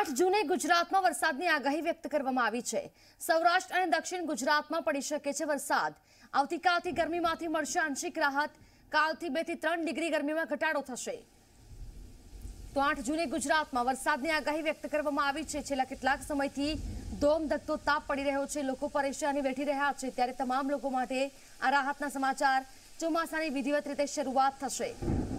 8 જૂને ગુજરાતમાં વરસાદની આગાહી વ્યક્ત કરવામાં આવી છે। સૌરાષ્ટ્ર અને દક્ષિણ ગુજરાતમાં પડી શકે છે વરસાદ। આવતીકાલથી ગરમીમાંથી મળશે આંશિક રાહત। કાલથી 2 થી 3 ડિગ્રી ગરમીમાં ઘટાડો થશે। તો 8 જૂને ગુજરાતમાં વરસાદની આગાહી વ્યક્ત કરવામાં આવી છે। છેલ્લા કેટલાક સમયથી ધોમધખતો તાપ પડી રહ્યો છે। લોકો પરેશાની વેઠી રહ્યા છે, ત્યારે તમામ લોકો માટે આ રાહતના સમાચાર। ચોમાસાની વિધિવત રીતે શરૂઆત થશે।